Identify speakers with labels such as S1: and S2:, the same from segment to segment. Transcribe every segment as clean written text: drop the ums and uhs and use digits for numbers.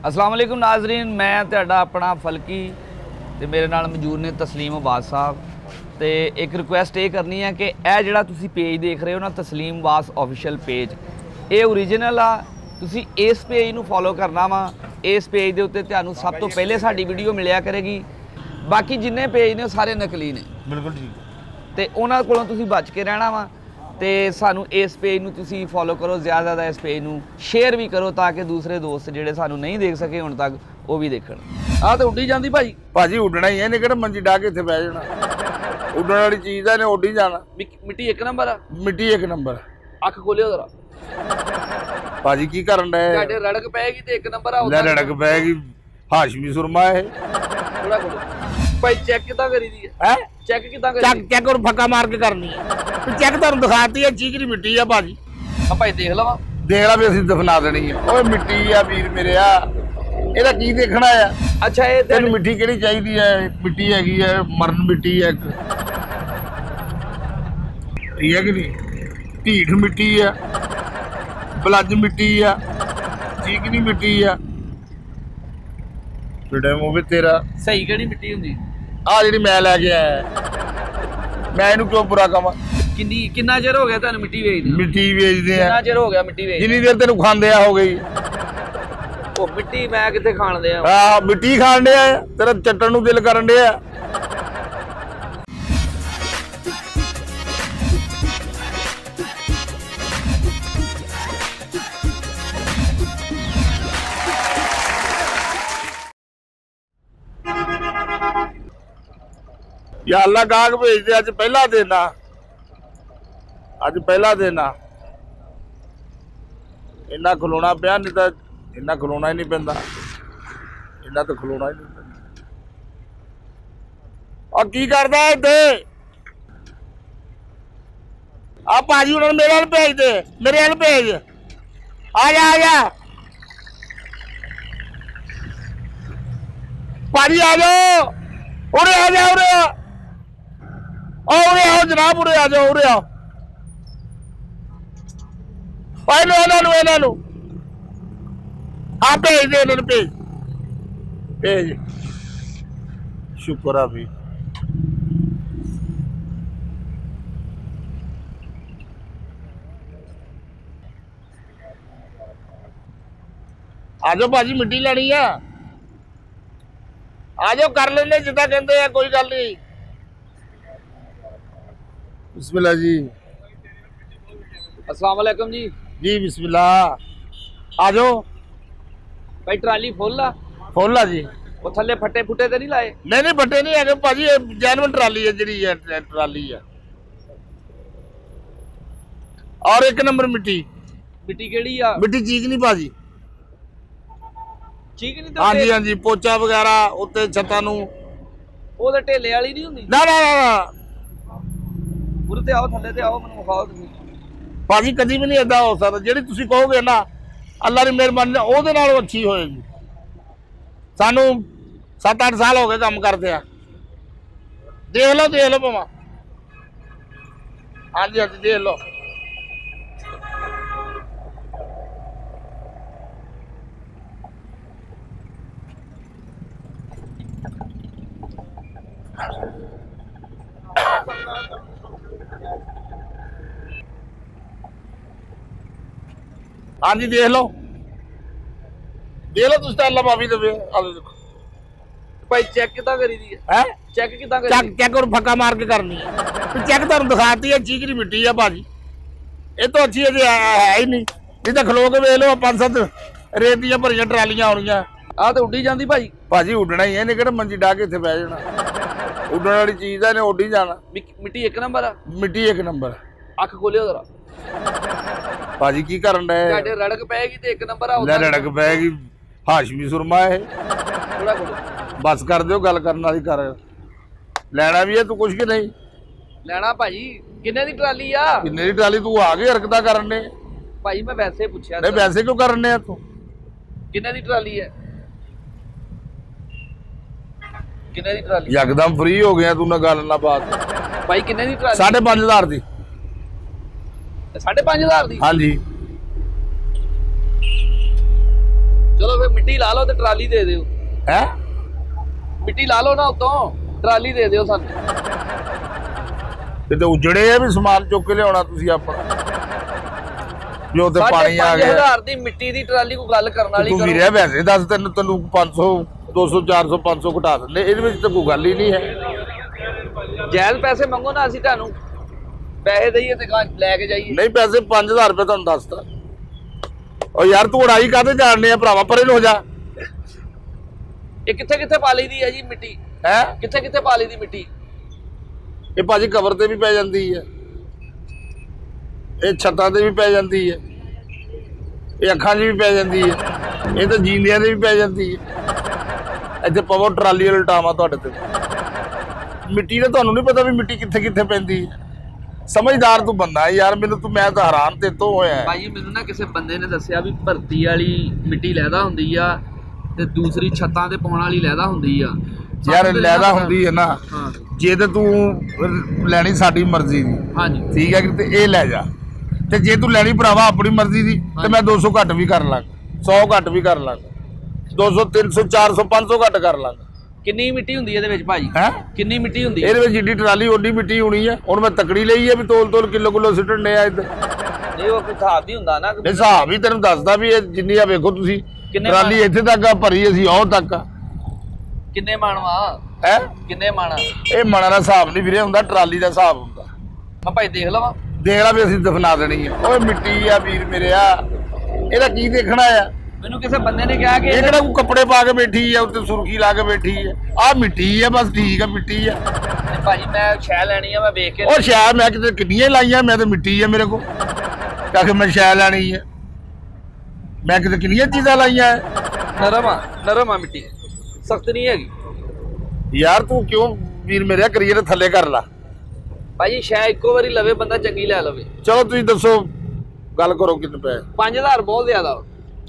S1: अस्सलाम वालेकुम नाजरीन, मैं तुहाडा अपना फलकी ते मेरे नाल मौजूद ने तस्लीम अब्बास साहब। तो एक रिक्वेस्ट ये करनी है कि यह जिहड़ा तुसी पेज देख रहे हो ना, तस्लीम अब्बास ऑफिशियल पेज, ये ओरिजिनल आ। तुसी इस पेज नूं फॉलो करना वा। इस पेज दे उत्ते तुहानूं सब तो पहले साडी वीडियो मिलिया करेगी। बाकी जिन्ने पेज ने सारे नकली ने, बिल्कुल ठीक। तो उन्हां कोलों तुसी बच के रहना वा। तो सानू इस पेज नूं तुसी फॉलो करो, ज़्यादा इस पेज नूं शेयर भी करो ताकि दूसरे दोस्त जिहड़े सानू नहीं देख सके हुण तक वो भी देखण। आ तो उड्डी जांदी भाजी
S2: उड्डना ही है, इहने किहड़ा मंजी डाह के इत्थे बैठ जाना। उड्डण वाली चीज़ है, इहने उड्डी जाना।
S1: मिट्टी एक नंबर आ,
S2: मिट्टी एक नंबर।
S1: अख खोलियो जरा
S2: भाजी की करन डे?
S1: तुहाडे रड़क पैगी ते एक नंबर आ।
S2: ले रड़क पैगी, हाशमी सुरमा है।
S1: थोड़ा खोलो भाई, चेक किदां करी दी है? चेक किदां करी?
S2: चेक और फक्का मार के करनी है। चेक तुहानूं दिखाती है, चीकनी मिट्टी है भाजी।
S1: हां भाई देख लवा,
S2: देख ला भी असीं दफना देनी है। ओए मिट्टी आ वीर मेरे आ, ਇਹਦਾ ਕੀ ਦੇਖਣਾ ਆ?
S1: अच्छा ये
S2: ਤੈਨੂੰ ਮਿੱਟੀ ਕਿਹੜੀ ਚਾਹੀਦੀ ਹੈ? ਮਿੱਟੀ ਹੈਗੀ ਹੈ, ਮਰਨ ਮਿੱਟੀ ਹੈ ਇੱਕ, ਠੀਕ ਹੈ ਕਿ ਨਹੀਂ? ਢੀਠ ਮਿੱਟੀ ਆ, ਬਲੱਜ ਮਿੱਟੀ ਆ, ਚੀਕਨੀ ਮਿੱਟੀ ਆ। ਜਿਹੜਾ ਮੂੰਹ ਤੇਰਾ
S1: सही ਕਿਹੜੀ ਮਿੱਟੀ ਹੁੰਦੀ?
S2: ਆ ਜਿਹੜੀ ਮੈਂ ਲੈ ਕੇ ਆਇਆ, ਮੈਂ ਇਹਨੂੰ ਕਿਉਂ ਬੁਰਾ ਕਹਾਂ?
S1: ਕਿੰਨਾ ਚਿਰ ਹੋ ਗਿਆ ਤੁਹਾਨੂੰ ਮਿੱਟੀ ਵੇਚਦੇ?
S2: ਮਿੱਟੀ ਵੇਚਦੇ ਆ।
S1: ਕਿੰਨਾ ਚਿਰ ਹੋ ਗਿਆ ਮਿੱਟੀ ਵੇਚਦੇ?
S2: ਜਿੰਨੀ ਦੇਰ ਤੈਨੂੰ ਖਾਂਦੇ ਆ ਹੋ ਗਈ।
S1: ਉਹ ਮਿੱਟੀ ਮੈਂ ਕਿੱਥੇ ਖਾਣ ਦਿਆ?
S2: ਆ ਮਿੱਟੀ ਖਾਣ ਡਿਆ, ਤੇਰਾ ਚੱਟਣ ਨੂੰ ਦਿਲ ਕਰਨ ਡਿਆ। या अल्लाह गाहक भेज दे। अज पहला दिन आ, अज पहला दिन आ। इन्ना खलोना पिया, नहीं तो इन्ना खलोना ही नहीं पैंदा। इन्ना तो खलोना ही नहीं पैंदा। और की करदा है इत्थे? आ भाजी उन्होंने मेरे हल भेज दे, मेरे हल भेज। आ जा भाजी, आ जाओ, उरे आ जाओ, उरे उरे आओ जनाब, उरे आ जाओ, उरे आओ। इन्हों हाँ भेज दे, इन्होंने भेज भेज। शुक्र है भी। आ जाओ भाजी, मिट्टी लेनी है। आ जाओ, कर लेने जिदा कहते हैं, कोई गल नहीं। बिस्मिल्लाह जी।
S1: अस्सलाम वालेकुम जी।
S2: जी बिस्मिल्लाह। आ जाओ
S1: भाई, ट्राली फुल
S2: आ जी।
S1: वो थल्ले फट्टे फुट्टे ते नहीं लाए?
S2: नहीं फट्टे नहीं है भाजी, जैनवन ट्राली है जी, ट्राली है। और एक नंबर मिट्टी।
S1: मिट्टी केड़ी आ?
S2: मिट्टी चीकनी भाजी।
S1: चीकनी
S2: तो? हाँ जी हाँ जी, पोचा वगैरह उत्ते छत्तां नूं।
S1: वो तो ढेले वाली नहीं हुंदी?
S2: ना
S1: उरे ते आओ, थल्ले ते आओ, मैनूं विखाओ तुसीं।
S2: भाजी कदी भी नहीं ऐसा हो सकता। जिहड़ी तुसीं कहोगे ना, अल्लाह की मेहरबानी ओहदे नालों अच्छी होएगी। सानू 7-8 साल हो गए काम करते हैं। देख लो भावा। हाँ जी हाँ जी, देख लो। हाँ जी देख लो तुम, अल्लाह माफी देवे।
S1: भाई चेक किदां करी दी है? चेक किदां करी?
S2: चेक और फक्का मार के करनी है। चेक तुहानूं दिखाती है, चीकनी मिट्टी है भाजी। ये तो अच्छी है ही नहीं। नहीं तो खलो के वेख लो, 5-7 रेत दी भरियां ट्रालियां आउणियां।
S1: आ तो उड्डी जांदी भाजी
S2: उड्डना ही है, इहने किहड़ा मंजी डाह के इत्थे बैठ जाना। उड्डण वाली चीज़ है, इहने उड्डी जाना।
S1: मिट्टी एक नंबर आ,
S2: मिट्टी एक नंबर।
S1: अख खोलियो जरा
S2: भाजी की करन डे?
S1: तुहाडे रड़क पैगी ते एक नंबर आ।
S2: ले रड़क पैगी, हाशमी सुरमा है।
S1: थोड़ा खोलो
S2: बस कर दो, गल करन वाली कर। लेना भी है तू कुछ के नहीं
S1: लेना भाजी? किन्ने दी ट्राली आ?
S2: किन्ने दी ट्राली? तू आ गई हरकतां करन दे
S1: भाई, मैं वैसे पूछया।
S2: नहीं वैसे क्यों करन दे तू?
S1: किन्ने दी ट्राली है? किन्ने दी ट्राली?
S2: यकदम फ्री हो गया तू ना, गल ना बात।
S1: भाई किन्ने दी ट्राली?
S2: 5,500 दी।
S1: 5,500 दी?
S2: हाँ जी।
S1: ਚਲੋ ਫਿਰ ਮਿੱਟੀ ਲਾ ਲਓ ਤੇ ਟਰਾਲੀ ਦੇ ਦਿਓ।
S2: ਹੈ
S1: ਮਿੱਟੀ ਲਾ ਲਓ ਨਾ ਉਤੋਂ, ਟਰਾਲੀ ਦੇ ਦਿਓ ਸਾਨੂੰ।
S2: ਕਿਤੇ ਉਜੜੇ ਆ ਵੀ ਸਮਾਨ ਚੁੱਕ ਕੇ ਲਿਆਉਣਾ ਤੁਸੀਂ ਆਪਣਾ, ਜੋ ਤੇ ਪਾਣੀ ਆ ਗਿਆ।
S1: 5000 ਦੀ ਮਿੱਟੀ ਦੀ ਟਰਾਲੀ ਕੋਈ ਗੱਲ ਕਰਨ ਵਾਲੀ
S2: ਤੂੰ
S1: ਕਰੋ।
S2: ਵੀਰੇ ਵੈਸੇ ਦੱਸ, ਤੈਨੂੰ 500 200 400 500 ਘਟਾ ਦਿੰਦੇ, ਇਹਦੇ ਵਿੱਚ ਤਾਂ ਕੋਈ ਗੱਲ ਹੀ ਨਹੀਂ ਹੈ।
S1: ਜਾਇਜ਼ ਪੈਸੇ ਮੰਗੋ ਨਾ, ਅਸੀਂ ਤੁਹਾਨੂੰ ਪੈਸੇ ਦਈਏ ਤੇ ਲੈ ਕੇ ਜਾਈਏ।
S2: ਨਹੀਂ ਪੈਸੇ 5000 ਰੁਪਏ ਤੁਹਾਨੂੰ ਦੱਸਦਾ। ਓ ਯਾਰ ਤੂੰ ਉੜਾਈ ਕਾਹਦੇ ਜਾਣਦੇ ਆ ਭਰਾਵਾ, ਪਰੇ ਨੂੰ ਹੋ ਜਾ।
S1: ਇਹ ਕਿੱਥੇ ਕਿੱਥੇ ਪਾ ਲਈ ਦੀ ਹੈ ਜੀ ਮਿੱਟੀ?
S2: ਹੈ
S1: ਕਿੱਥੇ ਕਿੱਥੇ ਪਾ ਲਈ ਦੀ ਮਿੱਟੀ?
S2: ਇਹ ਭਾਜੀ ਕਵਰ ਤੇ ਵੀ ਪੈ ਜਾਂਦੀ ਹੈ, ਇਹ ਛੱਤਾਂ ਤੇ ਵੀ ਪੈ ਜਾਂਦੀ ਹੈ, ਇਹ ਅੱਖਾਂ 'ਚ ਵੀ ਪੈ ਜਾਂਦੀ ਹੈ, ਇਹ ਤਾਂ ਜੀਂਦਿਆਂ ਤੇ ਵੀ ਪੈ ਜਾਂਦੀ ਹੈ। ਇੱਥੇ ਪਵੋ ਟਰਾਲੀ ਉਲਟਾਵਾਂ ਤੁਹਾਡੇ ਤੇ। ਮਿੱਟੀ ਦਾ ਤੁਹਾਨੂੰ ਨਹੀਂ ਪਤਾ ਵੀ ਮਿੱਟੀ ਕਿੱਥੇ ਕਿੱਥੇ ਪੈਂਦੀ ਹੈ। ਸਮਝਦਾਰ ਤੂੰ ਬੰਦਾ ਹੈ ਯਾਰ, ਮੈਂ ਤਾਂ ਹੈਰਾਨ ਤੇ ਤੋਂ ਹੋਇਆ।
S1: ਭਾਈ ਮੈਨੂੰ ਨਾ ਕਿਸੇ ਬੰਦੇ ਨੇ ਦੱਸਿਆ ਵੀ ਭਰਤੀ ਵਾਲੀ ਮਿੱਟੀ ਲੈਦਾ ਹੁੰਦੀ ਆ ਤੇ ਦੂਸਰੀ ਛੱਤਾਂ ਤੇ ਪਾਉਣ ਵਾਲੀ ਲੈਦਾ ਹੁੰਦੀ ਆ।
S2: ਯਾਰ ਲੈਦਾ ਹੁੰਦੀ ਹੈ ਨਾ,
S1: ਹਾਂ
S2: ਜੇ ਤੇ ਤੂੰ ਲੈਣੀ ਸਾਡੀ ਮਰਜ਼ੀ ਦੀ,
S1: ਹਾਂਜੀ
S2: ਠੀਕ ਹੈ ਕਿ ਤੇ ਇਹ ਲੈ ਜਾ, ਤੇ ਜੇ ਤੂੰ ਲੈਣੀ ਭਰਾਵਾ ਆਪਣੀ ਮਰਜ਼ੀ ਦੀ ਤੇ ਮੈਂ 200 ਘੱਟ ਵੀ ਕਰ ਲਾਂਗਾ, 100 ਘੱਟ ਵੀ ਕਰ ਲਾਂਗਾ, 200 300 400 500 ਘੱਟ ਕਰ ਲਾਂਗਾ।
S1: ਕਿੰਨੀ ਮਿੱਟੀ ਹੁੰਦੀ ਇਹਦੇ ਵਿੱਚ ਭਾਜੀ?
S2: ਹੈ
S1: ਕਿੰਨੀ ਮਿੱਟੀ ਹੁੰਦੀ ਹੈ
S2: ਇਹਦੇ ਵਿੱਚ? ਜਿੱਡੀ ਟਰਾਲੀ ਓਡੀ ਮਿੱਟੀ ਹੋਣੀ ਹੈ। ਹੁਣ ਮੈਂ ਤਕੜੀ ਲਈ ਹੈ ਵੀ ਤੋਲ ਕਿਲੋ ਸਿੱਟਣ ਨੇ ਆ ਇੱਧਰ।
S1: ਨਹੀਂ ਉਹ ਕੋਈ ਹਿਸਾਬ ਵੀ ਹੁੰਦਾ ਨਾ।
S2: ਹਿਸਾਬ ਵੀ ਤੈਨੂੰ ਦੱਸਦਾ ਵੀ ਇਹ ਜਿੰਨੀ ਆ ਵੇਖੋ ਤੁਸੀਂ, ਟਰਾਲੀ ਇੱਥੇ ਤੱਕ ਆ ਭਰੀ, ਅਸੀਂ ਉਹ ਤੱਕ ਆ।
S1: ਕਿੰਨੇ ਮਣ ਵਾ?
S2: ਹੈ
S1: ਕਿੰਨੇ ਮਣ?
S2: ਇਹ ਮਣਾਂ ਦਾ ਹਿਸਾਬ ਨਹੀਂ ਵੀਰੇ ਹੁੰਦਾ, ਟਰਾਲੀ ਦਾ ਹਿਸਾਬ ਹੁੰਦਾ।
S1: ਮੈਂ ਭਾਈ ਦੇਖ ਲਵਾਂ?
S2: ਦੇਖ ਲੈ ਵੀ ਅਸੀਂ ਦਫਨਾ ਦੇਣੀ ਆ। ਓਏ ਮਿੱਟੀ ਆ ਵੀਰ ਮੇਰੇ ਆ, ਇਹਦਾ ਕੀ ਦੇਖਣਾ ਆ?
S1: ਮੈਨੂੰ ਕਿਸੇ ਬੰਦੇ ਨੇ ਕਿਹਾ ਕਿ
S2: ਇਹ ਕਿਹੜਾ ਕੋਈ ਕੱਪੜੇ ਪਾ ਕੇ ਬੈਠੀ ਆ, ਉੱਤੇ ਸੁਰਖੀ ਲਾ ਕੇ ਬੈਠੀ ਆ। ਆ ਮਿੱਟੀ ਆ ਬਸ, ਠੀਕ ਆ ਮਿੱਟੀ ਆ।
S1: ਭਾਜੀ ਮੈਂ ਸ਼ੈ ਲੈਣੀ ਆ, ਮੈਂ ਵੇਖ ਕੇ।
S2: ਉਹ ਸ਼ੈ ਮੈਂ ਕਿਤੇ ਕਿੰਨੀਆਂ ਲਾਈਆਂ, ਮੈਂ ਤਾਂ ਮਿੱਟੀ ਆ ਮੇਰੇ ਕੋਲ, ਕਿਉਂਕਿ ਮੈਂ ਸ਼ੈ ਲੈਣੀ ਆ। ਮੈਂ ਕਿਤੇ ਕਿੰਨੀਆਂ ਚੀਜ਼ਾਂ ਲਾਈਆਂ।
S1: ਨਰਮ ਆ ਮਿੱਟੀ, ਸਖਤ ਨਹੀਂ ਹੈਗੀ।
S2: ਯਾਰ ਤੂੰ ਕਿਉਂ ਵੀਰ ਮੇਰੇ ਕਰੀਏ ਥੱਲੇ ਕਰ ਲਾ
S1: ਭਾਜੀ, ਸ਼ੈ ਇੱਕੋ ਵਾਰੀ ਲਵੇ ਬੰਦਾ, ਚੰਗੀ ਲੈ ਲਵੇ।
S2: ਚਲੋ ਤੁਸੀਂ ਦੱਸੋ, ਗੱਲ ਕਰੋ ਕਿੰਨੇ ਪਏ?
S1: 5000 ਬਹੁਤ ਜ਼ਿਆਦਾ।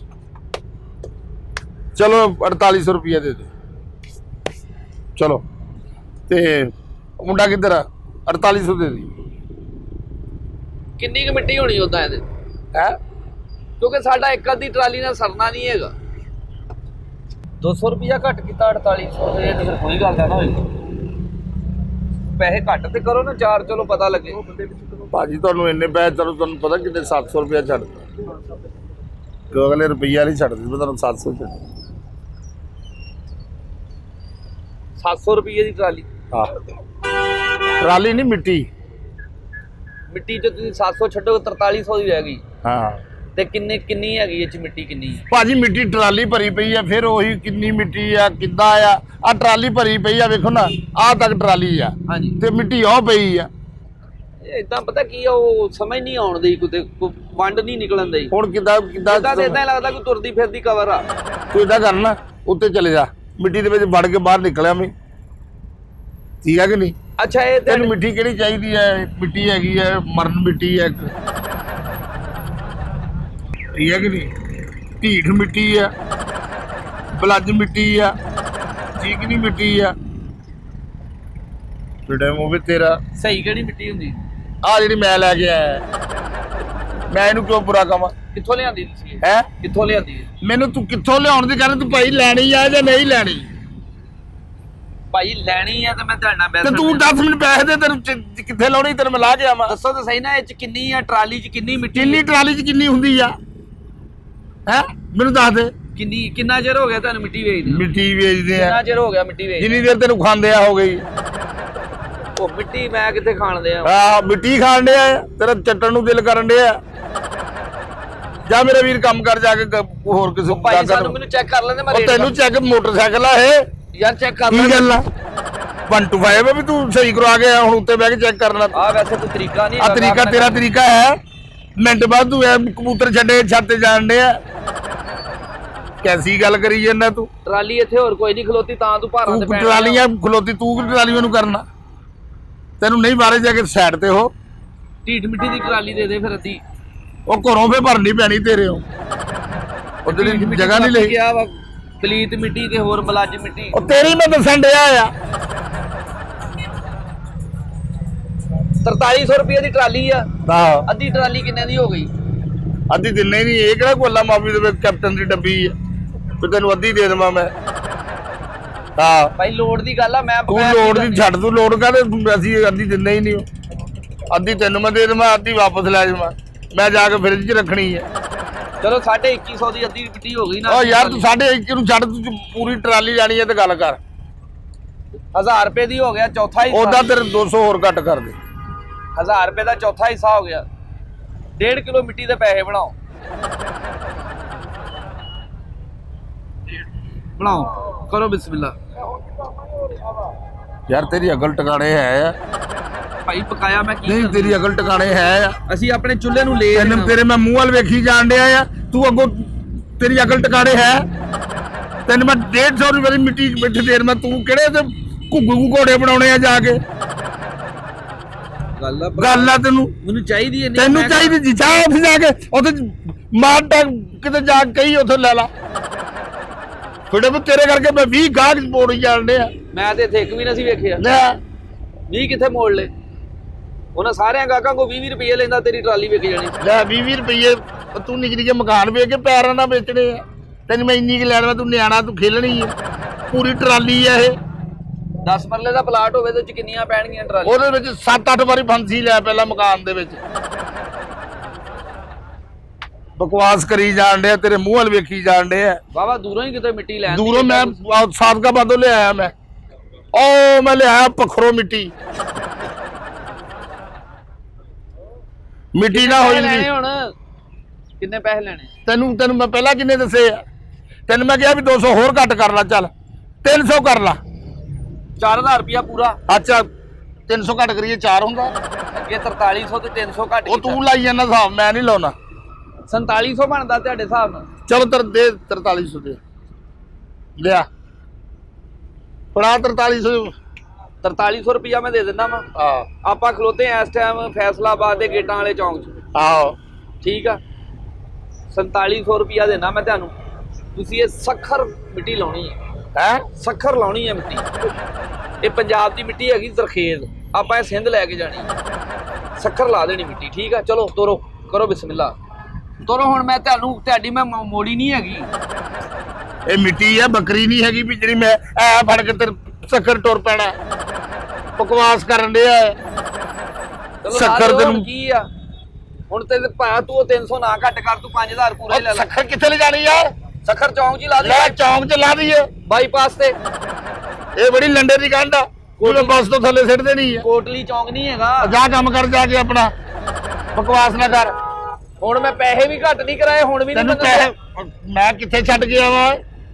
S2: ਚਲੋ 4800 ਰੁਪਏ ਦੇ ਦੇ। ਚਲੋ ਤੇ ਮੁੰਡਾ ਕਿੱਧਰ ਆ? 4800 ਦੇ ਦੀ।
S1: ਕਿੰਨੀ ਕੁ ਮਿੱਟੀ ਹੋਣੀ ਉਦਾਂ ਇਹਦੇ?
S2: ਹੈ
S1: ਕਿਉਂਕਿ ਸਾਡਾ ਇੱਕ ਅੱਧੀ ਟਰਾਲੀ ਨਾਲ ਸਰਨਾ ਨਹੀਂ ਹੈਗਾ। 200 ਰੁਪਇਆ ਘੱਟ ਕੀਤਾ 4800 ਦੇ, ਤੇ ਫਿਰ ਕੋਈ ਗੱਲ ਨਾ ਹੋਈ। ਪੈਸੇ ਘੱਟ ਤੇ ਕਰੋ ਨਾ, 4 ਚਲੋ ਪਤਾ ਲੱਗੇ।
S2: ਭਾਜੀ ਤੁਹਾਨੂੰ ਇੰਨੇ ਪੈਸੇ, ਚਲੋ ਤੁਹਾਨੂੰ ਪਤਾ ਕਿੰਨੇ 700 ਰੁਪਇਆ ਛੱਡਦਾ, ਅਗਲੇ ਰੁਪਈਆ ਨਹੀਂ ਛੱਡਦੇ, ਮੈਂ ਤੁਹਾਨੂੰ 700 ਛੱਡ।
S1: 700 ਰੁਪਏ ਦੀ ਟਰਾਲੀ?
S2: ਹਾਂ ਟਰਾਲੀ ਨਹੀਂ, ਮਿੱਟੀ।
S1: ਮਿੱਟੀ ਚ ਤੁਸੀਂ 700 ਛੱਡੋ, 4300 ਦੀ ਰਹਿ ਗਈ।
S2: ਹਾਂ
S1: ਤੇ ਕਿੰਨੀ ਹੈਗੀ ਇਹ ਚ ਮਿੱਟੀ? ਕਿੰਨੀ
S2: ਭਾਜੀ ਮਿੱਟੀ ਟਰਾਲੀ ਭਰੀ ਪਈ ਆ, ਫਿਰ ਉਹੀ ਕਿੰਨੀ ਮਿੱਟੀ ਆ, ਕਿੱਦਾਂ ਆ ਟਰਾਲੀ ਭਰੀ ਪਈ ਆ, ਵੇਖੋ ਨਾ ਆਹ ਤੱਕ ਟਰਾਲੀ ਆ,
S1: ਹਾਂਜੀ,
S2: ਤੇ ਮਿੱਟੀ ਉਹ ਪਈ ਆ।
S1: ਇਦਾਂ ਪਤਾ ਕੀ ਆ, ਉਹ ਸਮਝ ਨਹੀਂ ਆਉਣ ਦੀ, ਕੋਈ ਵੰਡ ਨਹੀਂ ਨਿਕਲਣ ਦੀ।
S2: ਹੁਣ ਕਿੱਦਾਂ
S1: ਇਦਾਂ ਲੱਗਦਾ ਕੋਈ ਤੁਰਦੀ ਫਿਰਦੀ ਕਵਰ ਆ।
S2: ਤੂੰ ਇਦਾਂ ਕਰਨਾ, ਉੱਤੇ ਚਲੇ ਜਾ, ਮਿੱਟੀ ਦੇ ਵਿੱਚ ਵੜ ਕੇ ਬਾਹਰ ਨਿਕਲਿਆ ਮੈਂ, ਠੀਕ ਹੈ ਕਿ ਨਹੀਂ?
S1: ਅੱਛਾ ਇਹ
S2: ਤੈਨੂੰ ਮਿੱਟੀ ਕਿਹੜੀ ਚਾਹੀਦੀ ਹੈ? ਮਿੱਟੀ ਹੈਗੀ ਹੈ ਮਰਨ ਮਿੱਟੀ ਹੈ, ਠੀਕ ਹੈ ਕਿ ਨਹੀਂ? ਢੀਠ ਮਿੱਟੀ ਆ, ਬਲੱਜ ਮਿੱਟੀ ਆ, ਚੀਕਨੀ ਮਿੱਟੀ ਆ। ਬੇਟਾ ਉਹ ਵੀ ਤੇਰਾ
S1: ਸਹੀ ਕਿਹੜੀ ਮਿੱਟੀ ਹੁੰਦੀ?
S2: ਆ ਜਿਹੜੀ ਮੈਂ ਲੈ ਕੇ ਆਇਆ, ਮੈਂ ਇਹਨੂੰ ਕਿਉਂ ਬੁਰਾ ਕਵਾਂ?
S1: ਕਿੱਥੋਂ ਲਿਆਂਦੀ ਤੁਸੀਂ?
S2: ਹੈ
S1: ਕਿੱਥੋਂ ਲਿਆਂਦੀ?
S2: ਮੈਨੂੰ ਤੂੰ ਕਿੱਥੋਂ ਲਿਆਉਣ ਦੀ ਕਹਿੰਦਾ, ਤੂੰ ਭਾਈ ਲੈਣੀ ਆ ਜਾਂ ਨਹੀਂ ਲੈਣੀ?
S1: ਭਾਈ ਲੈਣੀ ਆ ਤੇ ਮੈਂ ਤੁਹਾਡੇ ਨਾਲ
S2: ਤੇ ਤੂੰ 10 ਮਿੰਟ ਪੈਸੇ ਦੇ, ਤੈਨੂੰ ਕਿੱਥੇ ਲਾਉਣੀ, ਤੈਨੂੰ ਮੈਂ ਲਾ ਕੇ ਆਵਾਂ।
S1: ਦੱਸੋ ਤਾਂ ਸਹੀ ਨਾ, ਇਹ ਚ ਕਿੰਨੀ ਆ ਟਰਾਲੀ ਚ? ਕਿੰਨੀ ਮਿੱਟੀ?
S2: ਕਿੰਨੀ ਟਰਾਲੀ ਚ ਕਿੰਨੀ ਹੁੰਦੀ ਆ? ਹੈ ਮੈਨੂੰ ਦੱਸ ਦੇ।
S1: ਕਿੰਨਾ ਚਿਰ ਹੋ ਗਿਆ ਤੁਹਾਨੂੰ ਮਿੱਟੀ ਵੇਚਦੇ?
S2: ਮਿੱਟੀ ਵੇਚਦੇ
S1: ਕਿੰਨਾ
S2: ਆ,
S1: ਚਿਰ ਹੋ ਗਿਆ ਮਿੱਟੀ ਵੇਚਦੇ?
S2: ਜਿੰਨੀ ਦੇਰ ਤੈਨੂੰ ਖਾਂਦੇ ਆ ਹੋ ਗਈ।
S1: ਉਹ ਮਿੱਟੀ ਮੈਂ ਕਿੱਥੇ ਖਾਣ ਦਿਆਂ?
S2: ਆਹ ਮਿੱਟੀ ਖਾਣ ਡਿਆ, ਤੇਰਾ ਚੱਟਣ ਨੂੰ ਦਿਲ ਕਰਨ ਡਿਆ। ਜਾ ਮੇਰੇ ਵੀਰ ਕੰਮ ਕਰ ਜਾ ਕੇ, ਹੋਰ ਕਿਸੇ
S1: ਭਾਈ ਸਾਨੂੰ ਮੈਨੂੰ ਚੈੱਕ ਕਰ ਲੈਂਦੇ, ਮੈਂ
S2: ਤੈਨੂੰ ਚੈੱਕ ਮੋਟਰਸਾਈਕਲ ਆ ਇਹ
S1: ਯਾਰ ਚੈੱਕ ਕਰ
S2: ਕੀ ਗੱਲ ਆ? 1 to 5 ਵੀ ਤੂੰ ਸਹੀ ਕਰਵਾ ਕੇ ਹੁਣ ਉੱਤੇ ਬਹਿ ਕੇ ਚੈੱਕ ਕਰਨਾ।
S1: ਆ ਵੈਸੇ ਕੋਈ ਤਰੀਕਾ ਨਹੀਂ,
S2: ਆ ਤਰੀਕਾ ਤੇਰਾ ਤਰੀਕਾ ਹੈ। ਮਿੰਟ ਬਾਅਦ ਤੂੰ ਕਬੂਤਰ ਛੱਡੇ ਛੱਤ ਤੇ ਜਾਣ ਡਿਆ, ਕੈਸੀ ਗੱਲ ਕਰੀ ਜਾਂਦਾ ਤੂੰ?
S1: ਟਰਾਲੀ ਇੱਥੇ ਹੋਰ ਕੋਈ ਨਹੀਂ ਖਲੋਤੀ, ਤਾਂ ਤੂੰ ਭਾਰਾਂ ਤੇ ਪੈਣਾ।
S2: ਟਰਾਲੀਆਂ ਖਲੋਤੀ, ਤੂੰ ਟਰਾਲੀਆਂ ਨੂੰ ਕਰਨਾ, ਤੈਨੂੰ ਨਹੀਂ ਬਾਹਰ ਜਾ ਕੇ ਸਾਈਡ ਤੇ ਹੋ।
S1: ਢੀਠ ਮਿੱਟੀ ਦੀ ਟਰਾਲੀ ਦੇ ਦੇ ਫਿਰ ਅੱਧੀ,
S2: ਉਹ ਘਰੋਂ ਫੇ ਭਰਨੀ ਪੈਣੀ ਤੇਰੇ, ਉਹ ਜਿਹੜੀ ਜਗ੍ਹਾ ਨਹੀਂ ਲਈ।
S1: ਗਿਆ ਵਾ ਪਲੀਤ ਮਿੱਟੀ ਤੇ ਹੋਰ ਬਲੱਜ ਮਿੱਟੀ।
S2: ਉਹ ਤੇਰੀ ਮੈਂ ਦੱਸਣ ਡਿਆ ਆ।
S1: 4300 ਰੁਪਏ ਦੀ ਟਰਾਲੀ ਆ,
S2: ਆਹ
S1: ਅੱਧੀ ਟਰਾਲੀ ਕਿੰਨੇ ਦੀ ਹੋ ਗਈ?
S2: ਅੱਧੀ ਦਿਨੇ ਨਹੀਂ, ਇਹ ਕਿਹੜਾ ਕੋਲਾ ਮਾਫੀ ਦੇ ਕੈਪਟਨ ਦੀ ਡੱਬੀ ਆ। ਵੀ ਤੈਨੂੰ ਅੱਧੀ ਦੇ ਦੇਵਾਂ ਮੈਂ। ਹਾਂ
S1: ਭਾਈ ਲੋੜ ਦੀ ਗੱਲ ਆ, ਮੈਂ
S2: ਤੂੰ ਲੋੜ ਦੀ ਛੱਡ, ਤੂੰ ਲੋੜ ਕਾਹਦੇ, ਅਸੀਂ ਅੱਧੀ ਦਿੰਦੇ ਹੀ ਨਹੀਂ। ਅੱਧੀ ਤੈਨੂੰ ਮੈਂ ਦੇ ਦੇਵਾਂ, ਅੱਧੀ ਵਾਪਸ ਲੈ ਜਾਵਾਂ, ਮੈਂ ਜਾ ਕੇ ਫਰਿੱਜ 'ਚ ਰੱਖਣੀ ਹੈ।
S1: ਚਲੋ 2150 ਦੀ ਅੱਧੀ ਮਿੱਟੀ ਹੋ ਗਈ ਨਾ।
S2: ਓ ਯਾਰ ਤੂੰ 2150 ਨੂੰ ਛੱਡ, ਤੂੰ ਪੂਰੀ ਟਰਾਲੀ ਲੈਣੀ ਹੈ ਤੇ ਗੱਲ ਕਰ।
S1: 1000 ਰੁਪਏ ਦੀ ਹੋ ਗਿਆ ਚੌਥਾ ਹਿੱਸਾ।
S2: ਉਹਦਾ ਤੇਰੇ 200 ਹੋਰ ਘੱਟ ਕਰ ਦੇ।
S1: 1000 ਰੁਪਏ ਦਾ ਚੌਥਾ ਹਿੱਸਾ ਹੋ ਗਿਆ। 1.5 ਕਿਲੋ ਮਿੱਟੀ ਦੇ ਪੈਸੇ ਬਣਾਓ, ਬਣਾਓ, ਕਰੋ ਬਿਸਮਿਲ੍ਲਾ।
S2: ਯਾਰ ਤੇਰੀ ਅਕਲ ਟਿਕਾਣੇ ਹੈ ਆ
S1: ਭਾਈ ਪਕਾਇਆ ਮੈਂ ਕੀ
S2: ਨਹੀਂ, ਤੇਰੀ ਅਕਲ ਟਿਕਾਣੇ ਹੈ ਆ।
S1: ਅਸੀਂ ਆਪਣੇ ਚੁੱਲ੍ਹੇ ਨੂੰ ਲੈ
S2: ਤੇਰੇ ਮੈਂ ਮੂੰਹ ਵੱਲ ਵੇਖੀ ਜਾਣ ਡਿਆ ਆ, ਤੂੰ ਅੱਗੋਂ ਤੇਰੀ ਅਕਲ ਟਿਕਾਣੇ ਹੈ। ਤੈਨੂੰ ਮੈਂ 150 ਰੁਪਏ ਦੀ ਮਿੱਟੀ ਬੈਠੇ ਦੇਰ ਮੈਂ, ਤੂੰ ਕਿਹੜੇ ਤੇ ਘੁੱਗੂ ਘੋੜੇ ਬਣਾਉਣੇ ਆ ਜਾ ਕੇ। ਗੱਲ ਆ ਤੈਨੂੰ,
S1: ਮੈਨੂੰ ਚਾਹੀਦੀ ਹੈ,
S2: ਤੈਨੂੰ ਚਾਹੀਦੀ ਜੀ, ਜਾ ਉੱਥੇ ਜਾ ਕੇ ਉੱਥੇ ਮਾਰ ਟੱਕ ਕਿਤੇ ਜਾ ਕੇ ਕਹੀ ਉੱਥੇ ਲੈ ਲਾ। ਥੋੜੇ ਵੀ ਤੇਰੇ ਕਰਕੇ ਮੈਂ 20 ਗਾਹਕ ਮੋੜੀ ਜਾਣ ਡਿਆ।
S1: ਮੈਂ ਤੇ ਇੱਥੇ ਇੱਕ ਵੀ ਨਹੀਂ ਵੇਖਿਆ।
S2: ਲੈ
S1: 20 ਕਿੱਥੇ ਮੋੜ ਲੈ, ਉਹਨਾਂ ਸਾਰਿਆਂ ਗਾਹਕਾਂ ਕੋ 20 ਰੁਪਏ ਲੈਂਦਾ, ਤੇਰੀ ਟਰਾਲੀ ਵਿਕ ਜਾਣੀ।
S2: ਲੈ 20 ਰੁਪਏ ਤੂੰ ਨਿੱਕੇ ਨਿੱਕੇ ਮਕਾਨ ਵੇਚ ਕੇ ਪੈਰਾਂ ਨਾਲ ਵੇਚਣੇ ਆ। ਤੈਨੂੰ ਮੈਂ ਇੰਨੀ ਕਿ ਲੈਣਾ, ਤੂੰ ਨਿਆਣਾ, ਤੂੰ ਖੇਲਣੀ ਹੈ। ਪੂਰੀ ਟਰਾਲੀ ਆ ਇਹ।
S1: 10 ਮਰਲੇ ਦਾ ਪਲਾਟ ਹੋਵੇ ਤੇ ਕਿੰਨੀਆਂ ਪੈਣਗੀਆਂ ਟਰਾਲੀ?
S2: ਉਹਦੇ ਵਿੱਚ 7-8 ਵਾਰੀ ਫਾਂਸੀ ਲਿਆ ਪਹਿਲਾਂ ਮਕਾਨ ਦੇ ਵਿੱਚ। ਬਕਵਾਸ ਕਰੀ ਜਾਣ ਡਿਆ, ਤੇਰੇ ਮੂੰਹ ਵੱਲ ਵੇਖੀ ਜਾਣ ਡਿਆ।
S1: ਬਾਬਾ ਦੂਰੋਂ ਹੀ ਕਿਤੇ ਮਿੱਟੀ ਲੈਣ
S2: ਦੂਰੋਂ ਮੈਂ ਸਾਦਕਾਬਾਦੋਂ ਲਿਆਇਆ ਮੈਂ। ਉਹ ਮੈਂ ਲਿਆਇਆ ਪਖਰੋ ਮਿੱਟੀ। ਮਿੱਟੀ ਨਾ ਹੋਈ
S1: ਲੈਣੇ ਹੁਣ ਕਿੰਨੇ ਪੈਸੇ ਲੈਣੇ?
S2: ਤੈਨੂੰ ਮੈਂ ਪਹਿਲਾਂ ਕਿੰਨੇ ਦੱਸੇ ਆ? ਤੈਨੂੰ ਮੈਂ ਕਿਹਾ ਵੀ 200 ਹੋਰ ਘੱਟ ਕਰ ਲਾ, ਚੱਲ 300 ਕਰ ਲਾ।
S1: 4000 ਰੁਪਇਆ ਪੂਰਾ।
S2: ਅੱਛਾ 300 ਘੱਟ ਕਰੀਏ 4 ਹੁੰਦਾ।
S1: ਅੱਗੇ 4300 ਤੇ 300 ਘੱਟ।
S2: ਉਹ ਤੂੰ ਲਾਈ ਜਾਂਦਾ ਹਿਸਾਬ, ਮੈਂ ਨਹੀਂ ਲਾਉਣਾ।
S1: 4700 ਬਣਦਾ ਤੁਹਾਡੇ ਹਿਸਾਬ ਨਾਲ।
S2: ਚਲੋ ਦੇ 4300 ਦੇ ਲਿਆ, ਫੜਾ 4300।
S1: 4300 ਰੁਪਇਆ ਮੈਂ ਦੇ ਦਿੰਦਾ ਵਾ। ਆਪਾਂ ਖਲੋਤੇ ਆ ਇਸ ਟਾਈਮ ਫੈਸਲਾਬਾਦ ਦੇ ਗੇਟਾਂ ਵਾਲੇ ਚੌਂਕ 'ਚ।
S2: ਆਹੋ
S1: ਠੀਕ ਆ, 4700 ਰੁਪਇਆ ਦੇਣਾ ਮੈਂ ਤੁਹਾਨੂੰ। ਤੁਸੀਂ ਇਹ ਸੱਖਰ ਮਿੱਟੀ ਲਾਉਣੀ ਹੈ। ਸੱਖਰ ਲਾਉਣੀ ਹੈ ਮਿੱਟੀ। ਇਹ ਪੰਜਾਬ ਦੀ ਮਿੱਟੀ ਹੈਗੀ ਜ਼ਰਖੇਜ਼, ਆਪਾਂ ਇਹ ਸਿੰਧ ਲੈ ਕੇ ਜਾਣੀ। ਸੱਖਰ ਲਾ ਦੇਣੀ ਮਿੱਟੀ, ਠੀਕ ਆ। ਚਲੋ ਤੋਰੋ, ਕਰੋ ਬਿਸਮਿਲ੍ਲਾ, ਤੋਰੋ। ਹੁਣ ਮੈਂ ਤੁਹਾਡੀ ਮੈਂ ਮੋੜੀ ਨਹੀਂ ਹੈਗੀ।
S2: ਇਹ ਮਿੱਟੀ ਆ, ਬੱਕਰੀ ਨਹੀਂ ਹੈਗੀ ਵੀ ਜਿਹੜੀ ਮੈਂ ਐ ਫੜ ਕੇ ਤੇ ਸੱਖਰ ਟੁਰ ਪੈਣਾ। ਬਕਵਾਸ ਕਰਨ ਡਿਆ ਸੱਖਰ ਤੈਨੂੰ
S1: ਕੀ ਆ। ਹੁਣ ਤੇ ਭਾਇਆ ਤੂੰ 300 ਨਾ ਘੱਟ ਕਰ, ਤੂੰ 5000 ਪੂਰੇ ਲੈ ਲੈ।
S2: ਸੱਖਰ ਕਿੱਥੇ ਲੈ ਜਾਣੀ ਯਾਰ?
S1: ਸੱਖਰ ਚੌਂਕ 'ਚ ਲਾ ਦੇ।
S2: ਲੈ ਚੌਂਕ 'ਚ ਲਾ ਦਈਏ,
S1: ਬਾਈਪਾਸ ਤੇ।
S2: ਇਹ ਬੜੀ ਲੰਡੇ ਦੀ ਗੰਢ ਆ, ਕੋਈ ਬੱਸ ਤੋਂ ਥੱਲੇ ਸਿੱਟ ਦੇਣੀ ਆ।
S1: ਕੋਟਲੀ ਚੌਂਕ ਨਹੀਂ ਹੈਗਾ।
S2: ਜਾ ਕੰਮ ਕਰ ਜਾ ਕੇ ਆਪਣਾ, ਬਕਵਾਸ ਨਾ ਕਰ।
S1: ਹੁਣ ਮੈਂ ਪੈਸੇ ਵੀ ਘੱਟ ਨਹੀਂ ਕਰਾਏ, ਹੁਣ ਵੀ
S2: ਤੈਨੂੰ ਪੈਸੇ ਮੈਂ ਕਿੱਥੇ ਛੱਡ ਗਿਆ ਵਾ?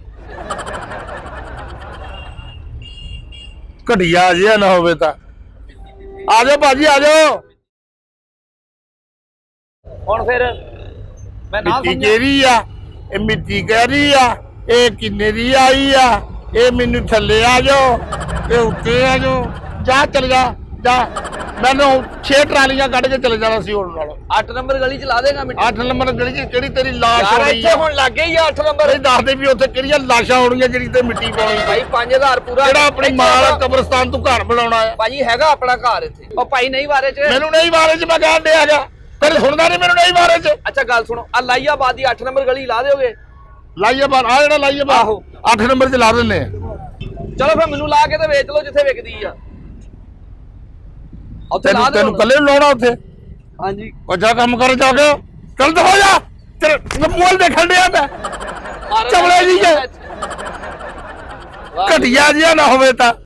S2: ਘਟੀਆ ਜਿਹਾ ਨਾ ਹੋਵੇ ਤਾਂ ਆ ਜਾਓ ਭਾਜੀ, ਆ ਜਾਓ।
S1: ਹੁਣ ਫਿਰ ਮੈਂ ਨਾ
S2: ਮਿੱਟੀ ਕਿਹੜੀ ਆ? ਇਹ ਮਿੱਟੀ ਕਿਹੜੀ ਆ? ਇਹ ਕਿੰਨੇ ਦੀ ਆਈ ਆ? ਇਹ ਮੈਨੂੰ ਥੱਲੇ ਆ ਜਾਓ, ਇਹ ਉੱਤੇ ਆ ਜਾਓ। ਜਾ ਚੱਲ ਜਾ। ਮੈਨੂੰ 6 ਟਰਾਲੀਆਂ ਕੱਢ ਕੇ ਚਲੇ ਜਾਣਾ ਸੀ ਹੁਣ ਨਾਲ।
S1: 8 ਨੰਬਰ ਗਲੀ 'ਚ ਲਾ ਦੇਗਾ ਮਿੱਟੀ।
S2: 8 ਨੰਬਰ ਗਲੀ 'ਚ ਕਿਹੜੀ ਤੇਰੀ ਲਾਸ਼ ਹੋਣੀ?
S1: ਇੱਥੇ ਹੁਣ ਲੱਗ ਗਈ ਆ 8 ਨੰਬਰ।
S2: ਇਹ ਦੱਸਦੇ ਵੀ ਉੱਥੇ ਕਿਹੜੀਆਂ ਲਾਸ਼ਾਂ ਹੋਣਗੀਆਂ ਜਿਹੜੀ ਤੇ ਮਿੱਟੀ ਪਾਉਣੀ।
S1: ਭਾਈ 5000 ਪੂਰਾ।
S2: ਜਿਹੜਾ ਆਪਣੀ ਮਾਂ ਦਾ ਕਬਰਸਤਾਨ ਤੂੰ ਘਰ ਬਣਾਉਣਾ ਹੈ
S1: ਭਾਜੀ, ਹੈਗਾ ਆਪਣਾ ਘਰ ਇੱਥੇ। ਉਹ ਭਾਈ ਨਹੀਂ ਬਾਰੇ 'ਚ
S2: ਮੈਨੂੰ ਨਹੀਂ ਬਾਰੇ 'ਚ ਮੈਂ ਕਹਿਣ ਡਿਆ ਹੈਗਾ, ਤੇਰੇ ਸੁਣਦਾ ਨਹੀਂ ਮੈਨੂੰ ਨਹੀਂ ਬਾਰੇ 'ਚ।
S1: ਅੱਛਾ ਗੱਲ ਸੁਣੋ, ਆ ਲਾਈਆਬਾਦ ਦੀ 8 ਨੰਬਰ ਗਲੀ ਲਾ ਦਿਓਗੇ?
S2: ਲਾਈਆਬਾਦ ਆ ਜਿਹੜਾ ਲਾਈਆਬਾਦ,
S1: ਆਹੋ
S2: 8 ਨੰਬਰ 'ਚ ਲਾ ਦਿੰਨੇ ਆ।
S1: ਚਲੋ ਫਿਰ ਮੈਨੂੰ ਲਾ ਕੇ ਤੇ ਵੇਚ ਲਓ ਜਿੱਥੇ ਵਿਕਦੀ ਆ। ਉੱਥੇ ਲਾ ਦਿਓ।
S2: ਤੈਨੂੰ ਕੱਲੇ ਨੂੰ ਲਾਉਣਾ ਉੱਥੇ?
S1: ਹਾਂਜੀ।
S2: ਉਹ ਜਾ ਕੰਮ ਕਰ ਜਾ ਕੇ, ਚੱਲ ਤਾਂ ਹੋ ਜਾ। ਤੇਰੇ ਮੋਬਾਈਲ ਦੇਖਣ ਡਿਆ ਮੈਂ, ਚਵਲੇ ਜੀ ਘਟੀਆ ਜਿਹਾ ਨਾ ਹੋਵੇ ਤਾਂ।